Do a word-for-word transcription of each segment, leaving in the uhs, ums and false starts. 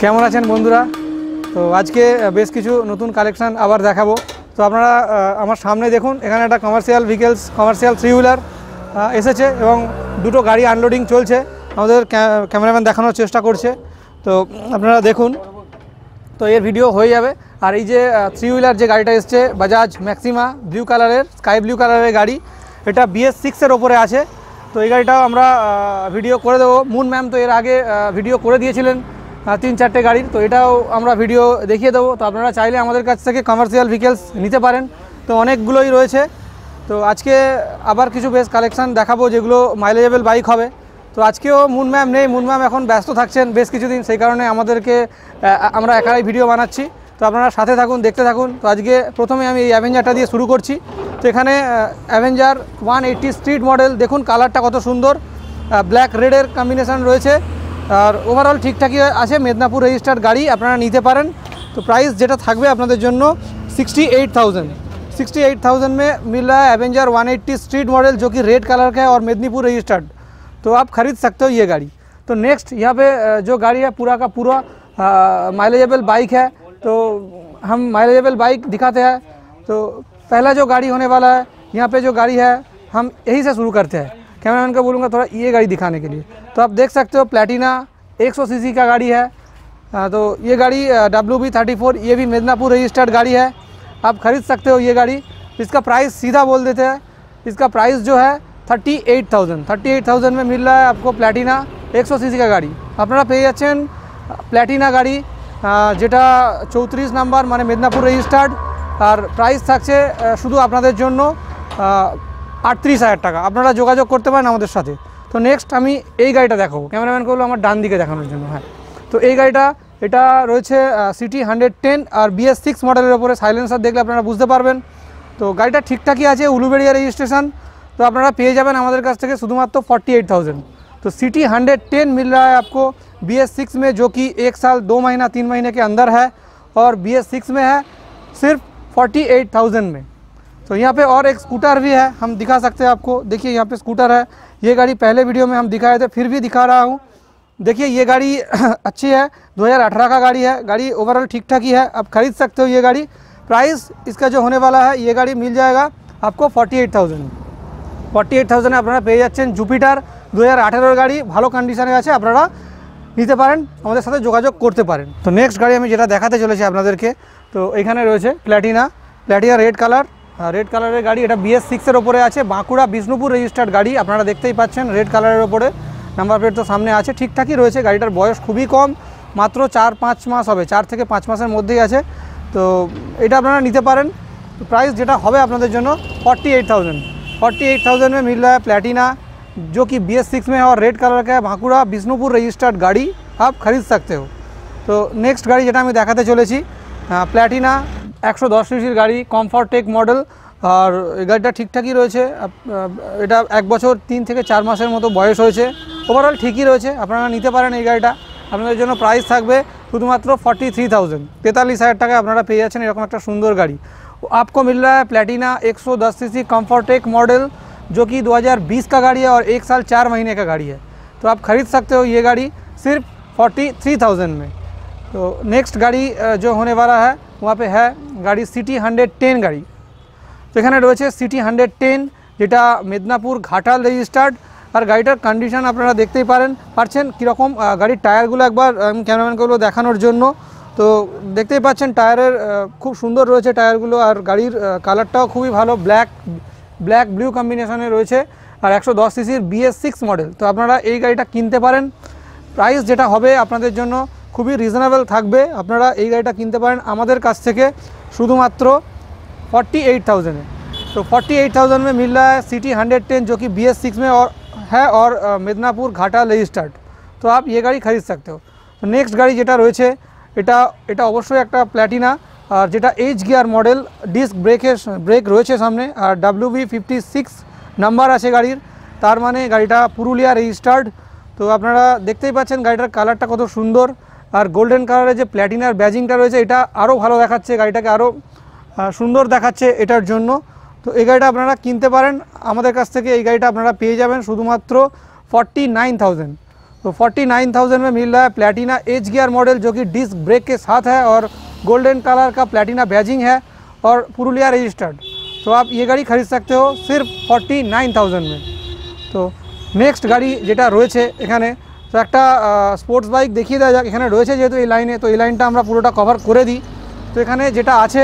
কেমন আছেন বন্ধুরা? তো আজকে বেশ কিছু নতুন কালেকশন আবার দেখাবো। তো আপনারা আমার সামনে দেখুন, এখানে একটা commercial vehicles commercial three wheeler এসেছে এবং দুটো গাড়ি আনলোডিং চলছে। আমাদের ক্যামেরাম্যান দেখানোর চেষ্টা করছে, তো আপনারা দেখুন। তো এর ভিডিও হয়ে যাবে। আর এই যে থ্রি হুইলার যে গাড়িটা এসছে বাজাজ ম্যাক্সিমা ব্লু কালারের, স্কাই ব্লু কালারের গাড়ি, এটা বিএস সিক্সের ওপরে আছে। তো এই গাড়িটাও আমরা ভিডিও করে দেবো। মুন ম্যাম তো এর আগে ভিডিও করে দিয়েছিলেন তিন চারটে গাড়ির, তো এটাও আমরা ভিডিও দেখিয়ে দেবো। তো আপনারা চাইলে আমাদের কাছ থেকে কমার্শিয়াল ভেহিকেলস নিতে পারেন, তো অনেকগুলোই রয়েছে। তো আজকে আবার কিছু বেশ কালেকশান দেখাবো যেগুলো মাইলেজেবল বাইক হবে। তো আজকেও মুন ম্যাম নেই, মুন ম্যাম এখন ব্যস্ত থাকছেন বেশ কিছুদিন, সেই কারণে আমাদেরকে আমরা একাই ভিডিও বানাচ্ছি। তো আপনারা সাথে থাকুন, দেখতে থাকুন। তো আজকে প্রথমে আমি এই অ্যাভেঞ্জারটা দিয়ে শুরু করছি। তো এখানে Avenger one eighty street model, দেখুন কালারটা কত সুন্দর, ব্ল্যাক রেডের কম্বিনেশান রয়েছে। আর ওভারঅল ঠিকঠাকই আছে, মেদিনীপুর রেজিস্টার্ড গাড়ি, আপনারা নিতে পারেন। तो प्राइस যেটা থাকবে আপনাদের জন্য sixty eight thousand sixty eight thousand में मिल रहा है Avenger one eighty street model, जो कि रेड कलर का है और मेदिनीपुर रजिस्टर्ड। तो आप खरीद सकते हो ये गाड़ी। तो नेक्स्ट यहाँ पे जो गाड़ी है पूरा का पूरा माइलेजेबल बाइक है। तो हम माइलेजेबल बाइक दिखाते हैं। तो पहला जो गाड़ी होने वाला है, यहाँ पे जो गाड़ी है हम यहीं से शुरू करते हैं। कैमरामैन को बोलूँगा थोड़ा ये गाड़ी दिखाने के लिए। तो आप देख सकते हो प्लैटिना एक सौ सी सी का गाड़ी है। तो ये गाड़ी डब्ल्यू बी थर्टी फोर, ये भी मेदिनीपुर रजिस्टर्ड गाड़ी है, आप खरीद सकते हो ये गाड़ी। इसका प्राइस सीधा बोल देते हैं, इसका प्राइस जो है thirty eight thousand thirty eight thousand में मिल रहा है आपको प्लैटिना एक सौ सी सी का गाड़ी। আপনারা পেয়ে যাচ্ছেন প্ল্যাটিনা গাড়ি, যেটা চৌত্রিশ নাম্বার, মানে মেদিনীপুর রেজিস্টার্ড। আর প্রাইস থাকছে শুধু আপনাদের জন্য আটত্রিশ হাজার টাকা। আপনারা যোগাযোগ করতে পারেন আমাদের সাথে। তো নেক্সট আমি এই গাড়িটা দেখাবো, ক্যামেরাম্যানকে বলবো আমার ডান দিকে দেখানোর জন্য। হ্যাঁ, তো এই গাড়িটা এটা রয়েছে সিটি হান্ড্রেড টেন আর বিএস সিক্স মডেলের ওপরে। সাইলেন্সার দেখলে আপনারা বুঝতে পারবেন। তো গাড়িটা ঠিকঠাকই আছে, উলুবেড়িয়া রেজিস্ট্রেশন। तो আপনারা পেয়ে যাবেন আমাদের কাছ থেকে শুধুমাত্র फोर्टी एट थाउजेंड। तो सिटी हंड्रेड टेन मिल रहा है आपको बी एस सिक्स में, जो कि एक साल दो महीना तीन महीने के अंदर है, और बी एस सिक्स में है सिर्फ फोर्टी एट थाउजेंड में। तो यहाँ पे और एक स्कूटर भी है, हम दिखा सकते हैं आपको। देखिए यहाँ पे स्कूटर है, ये गाड़ी पहले वीडियो में हम दिखाए थे, फिर भी दिखा रहा हूँ। देखिए ये गाड़ी अच्छी है, दो हज़ार अठारह का गाड़ी है। गाड़ी ओवरऑल ठीक ठाक ही है, आप खरीद सकते हो ये गाड़ी। प्राइस इसका जो होने वाला है, ये गाड़ी मिल जाएगा आपको forty eight thousand forty eight thousand আপনারা পেয়ে যাচ্ছেন জুপিটার দু হাজার আঠেরোর গাড়ি, ভালো কন্ডিশনে আছে, আপনারা নিতে পারেন, আমাদের সাথে যোগাযোগ করতে পারেন। তো নেক্সট গাড়ি আমি যেটা দেখাতে চলেছি আপনাদেরকে, তো এখানে রয়েছে Platina Platina red colour red কালারের গাড়ি। এটা বিএস সিক্সের ওপরে আছে, বাঁকুড়া বিষ্ণুপুর রেজিস্টার্ড গাড়ি। আপনারা দেখতেই পাচ্ছেন রেড কালারের ওপরে, নাম্বার প্লেট তো সামনে আছে, ঠিকঠাকই রয়েছে। গাড়িটার বয়স খুবই কম, মাত্র চার পাঁচ মাস হবে, চার থেকে পাঁচ মাসের মধ্যেই আছে। তো এটা আপনারা নিতে পারেন। তো প্রাইস যেটা হবে আপনাদের জন্য forty eight thousand forty eight thousand में मिल रहा है प्लैटिना, जो कि बी एस सिक्स में है और रेड कलर का है, बाँकुड़ा बिष्णुपुर रजिस्टर्ड गाड़ी, आप खरीद सकते हो। तो नेक्स्ट गाड़ी যেটা আমি দেখাতে চলেছি প্ল্যাটিনা একশো দশ সিসির গাড়ি, কমফর্ট টেক মডেল। আর এই গাড়িটা ঠিকঠাকই রয়েছে, এটা এক বছর তিন থেকে চার মাসের মতো বয়স হয়েছে, ওভারঅল ঠিকই রয়েছে, আপনারা নিতে পারেন এই গাড়িটা। আপনাদের জন্য প্রাইস থাকবে শুধুমাত্র फोर्टी थ्री थाउजेंड তেতাল্লিশ হাজার টাকায় আপনারা পেয়ে যাচ্ছেন এরকম একটা সুন্দর গাড়ি। आपको मिल रहा है प्लैटिना एक सौ दस सीसी कम्फर्ट टेक मॉडल, जो कि दो हज़ार बीस का गाड़ी है और एक साल चार महीने का गाड़ी है। तो आप खरीद सकते हो ये गाड़ी सिर्फ फोर्टी थ्री थाउजेंड में। तो नेक्स्ट गाड़ी जो होने वाला है वहाँ पे है गाड़ी सिटी हंड्रेड टेन गाड़ी। तो এখানে রয়েছে সিটি হান্ড্রেড টেন, যেটা মেদিনীপুর ঘাটাল রেজিস্টার্ড। আর গাড়িটার কন্ডিশন আপনারা দেখতেই পারেন পারছেন কীরকম। গাড়ির টায়ারগুলো একবার ক্যামেরাম্যানগুলো দেখানোর জন্য, তো দেখতেই পাচ্ছেন টায়ারের খুব সুন্দর রয়েছে টায়ারগুলো। আর গাড়ির কালারটাও খুবই ভালো, ব্ল্যাক ব্ল্যাক ব্লু কম্বিনেশনে রয়েছে। আর একশো দশ সিসির বিএস সিক্স মডেল। তো আপনারা এই গাড়িটা কিনতে পারেন। প্রাইস যেটা হবে আপনাদের জন্য খুবই রিজনেবল থাকবে, আপনারা এই গাড়িটা কিনতে পারেন আমাদের কাছ থেকে শুধুমাত্র फोर्टी एट थाउजेंड है। तो फोर्टी एट थाउजेंड में मिल रहा है सिटी हंड्रेड टेन, जो कि बी एस सिक्स में और है और मेदिनीपुर घाटाल रजिस्टर्ड। तो आप ये गाड़ी खरीद सकते हो। तो नेक्स्ट गाड़ी যেটা রয়েছে এটা এটা অবশ্যই একটা প্ল্যাটিনা, আর যেটা এইচ গিয়ার মডেল, ডিস্ক ব্রেকের ব্রেক রয়েছে সামনে, আর W B fifty six number আছে গাড়ির, তার মানে গাড়িটা পুরুলিয়া রেজিস্টার্ড। তো আপনারা দেখতেই পাচ্ছেন গাড়িটার কালারটা কত সুন্দর, আর গোল্ডেন কালারের যে প্ল্যাটিনার ব্যাজিংটা রয়েছে এটা আরও ভালো দেখাচ্ছে, গাড়িটাকে আরও সুন্দর দেখাচ্ছে এটার জন্য। তো এই গাড়িটা আপনারা কিনতে পারেন আমাদের কাছ থেকে। এই গাড়িটা আপনারা পেয়ে যাবেন শুধুমাত্র फोर्टी नाइन थाउजेंड तो फोर्टी नाइन थाउजेंड में मिल रहा है प्लैटिना एज गियर मॉडल जो कि डिस्क ब्रेक के साथ है और गोल्डन कलर का प्लैटिना बैजिंग है और पुरुलिया रजिस्टर्ड। तो आप ये गाड़ी खरीद सकते हो सिर्फ फोर्टी नाइन थाउजेंड में। तो नेक्स्ट गाड़ी जेटा रयेछे एखाने तो एक स्पोर्ट्स बाइक देखिए देওয়া যাক। এখানে রয়েছে যেহেতু এই লাইনে তো এই লাইনটা আমরা পুরোটা কভার করে দিই। তো এখানে যেটা আছে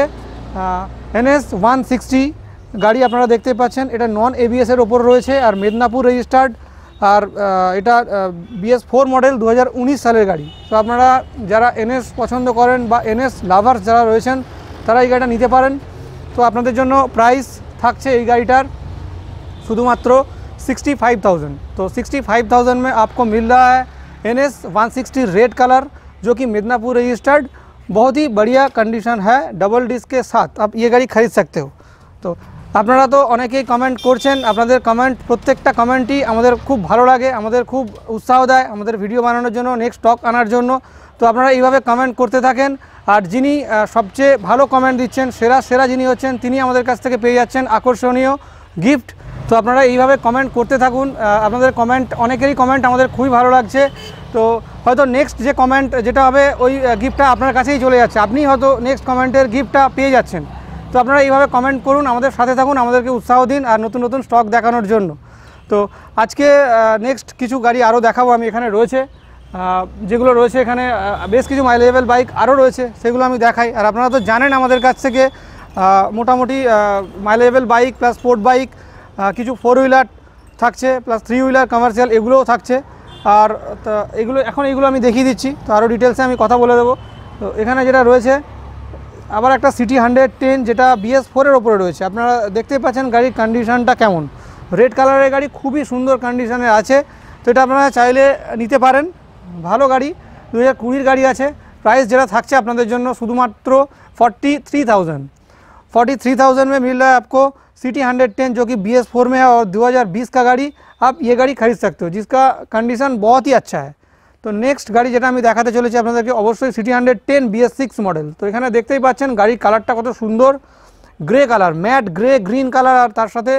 এনএস ওয়ান সিক্সটি গাড়ি আপনারা দেখতে পাচ্ছেন, এটা নন এবিএস এর ওপর রয়েছে আর মেদিনীপুর রেজিস্টার্ড আর এটা বিএস ফোর মডেল দু হাজার উনিশ সালের গাড়ি। তো আপনারা যারা এনএস পছন্দ করেন বা এনএস লাভার্স যারা রয়েছেন তারা এই গাড়িটা নিতে পারেন। তো আপনাদের জন্য প্রাইস থাকছে এই গাড়িটার শুধুমাত্র सिक्सटी फाइव थाउजेंड। तो सिक्सटी फाइव थाउजेंड में आपको मिल रहा है N S one sixty red colour जो कि मिदनापुर रजिस्टर्ड, बहुत ही बढ़िया कंडीशन है डबल डिस्क के साथ। आप ये गाड़ी खरीद सकते हो। तो আপনারা তো অনেকেই কমেন্ট করছেন, আপনাদের কমেন্ট প্রত্যেকটা কমেন্টই আমাদের খুব ভালো লাগে, আমাদের খুব উৎসাহ দেয় আমাদের ভিডিও বানানোর জন্য, নেক্সট স্টক আনার জন্য। তো আপনারা এইভাবে কমেন্ট করতে থাকেন আর যিনি সবচেয়ে ভালো কমেন্ট দিচ্ছেন, সেরা সেরা যিনি হচ্ছেন তিনি আমাদের কাছ থেকে পেয়ে যাচ্ছেন আকর্ষণীয় গিফট। তো আপনারা এইভাবে কমেন্ট করতে থাকুন, আপনাদের কমেন্ট অনেকেরই কমেন্ট আমাদের খুবই ভালো লাগছে। তো হয়তো নেক্সট যে কমেন্ট যেটা হবে ওই গিফটটা আপনার কাছেই চলে যাচ্ছে, আপনি হয়তো নেক্সট কমেন্টের গিফটটা পেয়ে যাচ্ছেন। তো আপনারা এইভাবে কমেন্ট করুন, আমাদের সাথে থাকুন, আমাদেরকে উৎসাহ দিন আর নতুন নতুন স্টক দেখানোর জন্য। তো আজকে নেক্সট কিছু গাড়ি আরও দেখাবো আমি, এখানে রয়েছে যেগুলো রয়েছে এখানে বেশ কিছু মাই লেভেল বাইক আরও রয়েছে, সেগুলো আমি দেখাই। আর আপনারা তো জানেন আমাদের কাছ থেকে মোটামুটি মাই level bike plus sport bike, কিছু ফোর হুইলার থাকছে প্লাস থ্রি হুইলার কমার্শিয়াল এগুলোও থাকছে। আর এগুলো এখন এগুলো আমি দেখিয়ে দিচ্ছি, তো আরও ডিটেলসে আমি কথা বলে দেবো। তো এখানে যেটা রয়েছে আবার একটা সিটি হান্ড্রেড টেন যেটা বিএস ফোরের ওপরে রয়েছে। আপনারা দেখতেই পাচ্ছেন গাড়ির কন্ডিশনটা কেমন, রেড কালারের গাড়ি খুবই সুন্দর কন্ডিশনে আছে। তো এটা আপনারা চাইলে নিতে পারেন, ভালো গাড়ি, দু হাজার কুড়ির গাড়ি আছে। প্রাইস যেটা থাকছে আপনাদের জন্য শুধুমাত্র forty three thousand forty three thousand में मिल रहा है आपको सिटी हंड्रेड टेन जो कि बी एस फोर में है और दो हज़ार बीस का गाड़ी। आप ये गाड़ी खरीद सकते हो जिसका कंडीशन बहुत ही अच्छा है। तो नेक्स्ट गाड़ी যেটা আমি দেখাতে চলেছি আপনাদেরকে অবশ্যই CT hundred ten BS six model. তো এখানে দেখতেই পাচ্ছেন গাড়ির কালারটা কত সুন্দর, grey colour, matte grey green colour আর তার সাথে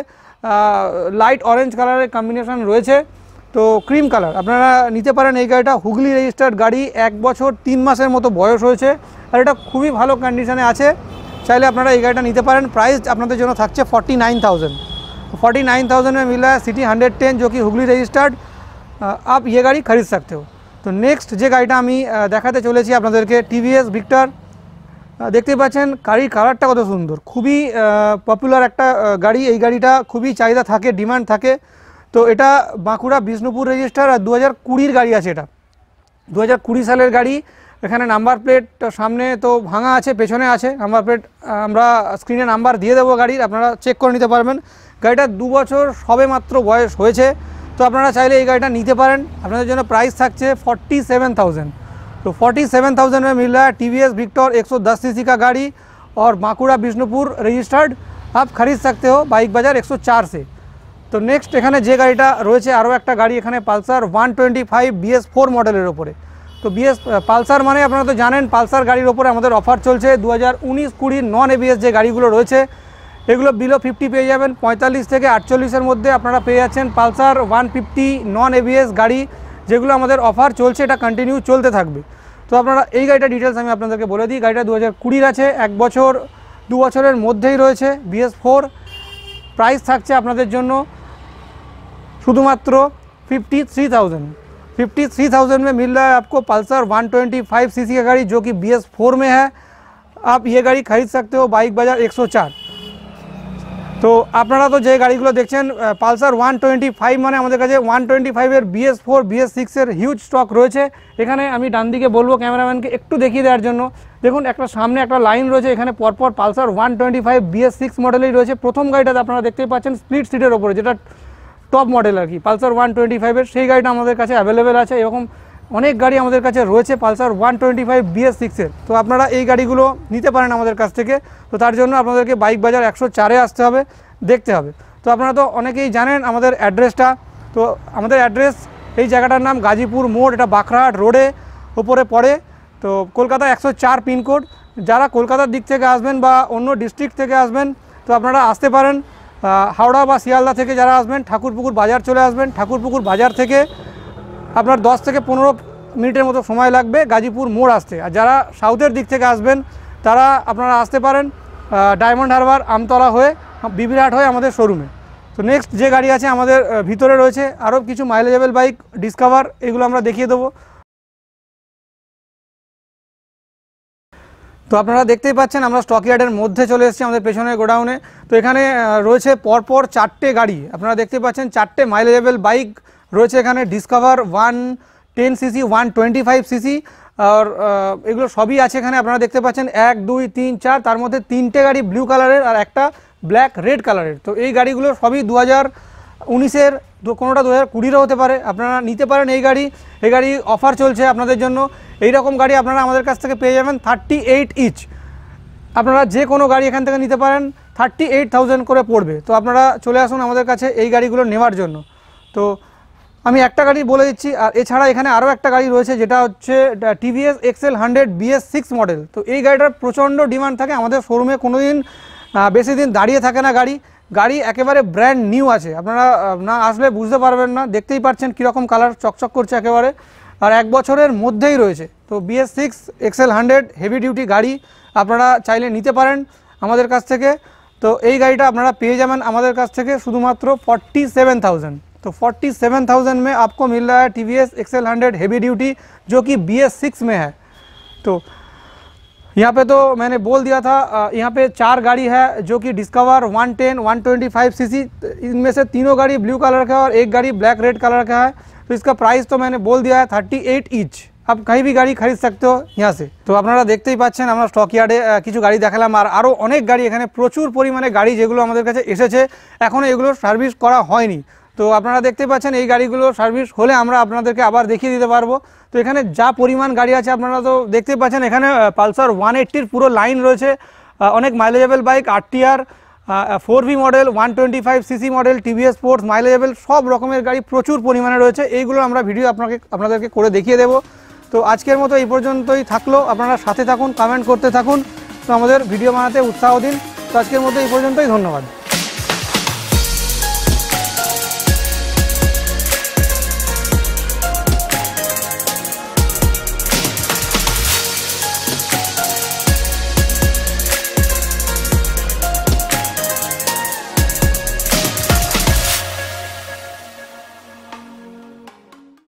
লাইট অরেঞ্জ কালারের কম্বিনেশন রয়েছে। তো ক্রিম কালার আপনারা নিতে পারেন এই গাড়িটা। হুগলি রেজিস্টার্ড গাড়ি, এক বছর তিন মাসের মতো বয়স হয়েছে আর এটা খুবই ভালো কন্ডিশনে আছে, চাইলে আপনারা এই গাড়িটা নিতে পারেন। প্রাইস আপনাদের জন্য থাকছে forty nine thousand forty nine thousand में मिल रहा है सिटी हंड्रेड टेन जो कि हुगली रजिस्टर्ड। आप ये गाड़ी खरीद सकते हो। तो नेक्स्ट যে গাড়িটা আমি দেখাতে চলেছি আপনাদেরকে টিভিএস ভিক্টর। দেখতে পাচ্ছেন গাড়ির কালারটা কত সুন্দর, খুবই পপুলার একটা গাড়ি। এই গাড়িটা খুবই চাহিদা থাকে, ডিমান্ড থাকে। তো এটা বাঁকুড়া বিষ্ণুপুর রেজিস্টার আর দু হাজার কুড়ির গাড়ি আছে। এটা দু হাজার কুড়ি সালের গাড়ি। এখানে নাম্বার প্লেট সামনে তো ভাঙা আছে, পেছনে আছে নাম্বার প্লেট, আমরা স্ক্রিনে নাম্বার দিয়ে দেবো গাড়ির, আপনারা চেক করে নিতে পারবেন। গাড়িটা দু বছর সবে মাত্র বয়স হয়েছে। তো আপনারা চাইলে এই গাড়িটা নিতে পারেন। আপনাদের জন্য প্রাইস থাকছে फोर्टी सेवन थाउजेंड। तो फोर्टी सेवन थाउजेंड में मिल रहा है टी वी एस विक्टर एक सौ दस सीसी का गाड़ी और बांकुड़ा बिष्णुपुर रजिस्टर्ड। आप खरीद सकते हो बाइक बाजार एक सौ चार से। तो नेक्स्ट এখানে যে গাড়িটা রয়েছে আরও একটা গাড়ি, এখানে Pulsar one twenty five BS four মডেলের ওপরে। তো বিএস পালসার মানে আপনারা তো জানেন পালসার গাড়ির ওপরে আমাদের অফার চলছে। দু হাজার উনিশ কুড়ির নন এবিএস যে গাড়িগুলো রয়েছে এগুলো বিলো ফিফটি পেয়ে যাবেন, পঁয়তাল্লিশ থেকে আটচল্লিশের মধ্যে আপনারা পেয়ে যাচ্ছেন Pulsar one fifty non ABS গাড়ি, যেগুলো আমাদের অফার চলছে, এটা কন্টিনিউ চলতে থাকবে। তো আপনারা এই গাড়িটা ডিটেলস আমি আপনাদেরকে বলে দিই। গাড়িটা দু হাজার কুড়ির আছে, এক বছর দু বছরের মধ্যেই রয়েছে, বিএস ফোর। প্রাইস থাকছে আপনাদের জন্য শুধুমাত্র fifty three thousand fifty three thousand में मिल रहा है आपको Pulsar one twenty five CC का गाड़ी जो कि बी एस फोर में है। आप ये गाड़ी खरीद सकते हो बाइक बाजार एक सौ चार। तो আপনারা তো যে গাড়িগুলো দেখছেন পালসার ওয়ান টোয়েন্টি ফাইভ মানে আমাদের কাছে ওয়ান টোয়েন্টি ফাইভের বিএস ফোর বিএস সিক্সের হিউজ স্টক রয়েছে। এখানে আমি ডান দিকে বলবো ক্যামেরাম্যানকে একটু দেখিয়ে দেওয়ার জন্য। দেখুন একটা সামনে একটা লাইন রয়েছে, এখানে পরপর Pulsar one twenty five BS six মডেলেই রয়েছে। প্রথম গাড়িটাতে আপনারা দেখতেই পাচ্ছেন স্প্লিট সিটের ওপরে, যেটা টপ মডেল আর কি পালসার ওয়ান টোয়েন্টি ফাইভের, সেই গাড়িটা আমাদের কাছে অ্যাভেলেবেল আছে। এরকম অনেক গাড়ি আমাদের কাছে রয়েছে Pulsar one twenty five BS সিক্সের। তো আপনারা এই গাড়িগুলো নিতে পারেন আমাদের কাছ থেকে। তো তার জন্য আপনাদেরকে বাইক বাজার একশো চারে আসতে হবে, দেখতে হবে। তো আপনারা তো অনেকেই জানেন আমাদের অ্যাড্রেসটা। তো আমাদের অ্যাড্রেস এই জায়গাটার নাম গাজীপুর মোড়, এটা বাখরাহাট রোডে ওপরে পড়ে। তো কলকাতা একশো চার পিনকোড। যারা কলকাতার দিক থেকে আসবেন বা অন্য ডিস্ট্রিক্ট থেকে আসবেন তো আপনারা আসতে পারেন। হাওড়া বা শিয়ালদা থেকে যারা আসবেন ঠাকুরপুকুর বাজার চলে আসবেন, ঠাকুরপুকুর বাজার থেকে আপনার দশ থেকে পনেরো মিনিটের মতো সময় লাগবে গাজীপুর মোড় আসতে। আর যারা সাউথের দিক থেকে আসবেন তারা আপনারা আসতে পারেন ডায়মন্ড হারবার আমতলা হয়ে বিবিরহাট হয়ে আমাদের শোরুমে। তো নেক্সট যে গাড়ি আছে আমাদের ভিতরে রয়েছে আরও কিছু মাইলেজেবল বাইক, ডিসকভার, এগুলো আমরা দেখিয়ে দেবো। তো আপনারা দেখতেই পাচ্ছেন আমরা স্টকইয়ার্ডের মধ্যে চলে এসেছি আমাদের পেছনের গোডাউনে। তো এখানে রয়েছে পরপর চারটে গাড়ি, আপনারা দেখতে পাচ্ছেন চারটে মাইলেজেবল বাইক রয়েছে এখানে। Discover one ten CC, one twenty five CC, আর এগুলো সবই আছে এখানে। আপনারা দেখতে পাচ্ছেন এক দুই তিন চার, তার মধ্যে তিনটে গাড়ি ব্লু কালারের আর একটা ব্ল্যাক রেড কালারের। তো এই গাড়িগুলো সবই দু হাজার উনিশের, কোনোটা দু হাজার কুড়িরও হতে পারে। আপনারা নিতে পারেন এই গাড়ি। এই গাড়ি অফার চলছে আপনাদের জন্য। এই রকম গাড়ি আপনারা আমাদের কাছ থেকে পেয়ে যাবেন থার্টি এইট ইচ। আপনারা যে কোনো গাড়ি এখান থেকে নিতে পারেন, থার্টি এইট থাউজেন্ড করে পড়বে। তো আপনারা চলে আসুন আমাদের কাছে এই গাড়িগুলো নেওয়ার জন্য। তো আমি একটা গাড়ি বলে দিচ্ছি, আর এছাড়া এখানে আরও একটা গাড়ি রয়েছে যেটা হচ্ছে TVS XL hundred BS six model. তো এই গাড়িটার প্রচণ্ড ডিমান্ড থাকে আমাদের শোরুমে, কোনো দিন বেশি দিন দাঁড়িয়ে থাকে না গাড়ি। গাড়ি একেবারে ব্র্যান্ড নিউ আছে, আপনারা না আসলে বুঝতে পারবেন না। দেখতেই পাচ্ছেন কীরকম কালার চকচক করছে একেবারে, আর এক বছরের মধ্যেই রয়েছে। তো BS six XL hundred heavy duty গাড়ি আপনারা চাইলে নিতে পারেন আমাদের কাছ থেকে। তো এই গাড়িটা আপনারা পেয়ে যাবেন আমাদের কাছ থেকে শুধুমাত্র फोर्टी सेवन थाउजेंड। तो फोर्टी सेवन थाउजेंड में आपको मिल रहा है T V S XL hundred heavy duty जो कि बी एस सिक्स में है। तो यहाँ पे तो मैंने बोल दिया था, यहाँ पे चार गाड़ी है जो कि Discover one ten, one twenty five CC, इनमें से तीनों गाड़ी ब्लू कलर का है और एक गाड़ी ब्लैक रेड कलर का है। तो इसका प्राइस तो मैंने बोल दिया है थर्टी एट इच। आप कहीं भी गाड़ी खरीद सकते हो यहाँ से। तो আপনারা দেখতেই পাচ্ছেন আমরা স্টক ইয়ার্ডে কিছু গাড়ি দেখালাম, আর আরও অনেক গাড়ি এখানে, প্রচুর পরিমাণে গাড়ি যেগুলো আমাদের কাছে এসেছে, এখনও এগুলো সার্ভিস করা হয়নি। তো আপনারা দেখতে পাচ্ছেন এই গাড়িগুলো সার্ভিস হলে আমরা আপনাদেরকে আবার দেখিয়ে দিতে পারবো। তো এখানে যা পরিমাণ গাড়ি আছে আপনারা তো দেখতেই পাচ্ছেন। এখানে পালসার ওয়ান এইট্টির পুরো লাইন রয়েছে, অনেক মাইলেজেবল bike, RTR, four V model, one twenty five CC model, TVS sports, মাইলেজেবল সব রকমের গাড়ি প্রচুর পরিমাণে রয়েছে। এইগুলো আমরা ভিডিও আপনাকে আপনাদেরকে করে দেখিয়ে দেবো। তো আজকের মতো এই পর্যন্তই থাকলো, আপনারা সাথে থাকুন, কমেন্ট করতে থাকুন, তো আমাদের ভিডিও বানাতে উৎসাহ দিন। তো আজকের মতো এই পর্যন্তই, ধন্যবাদ।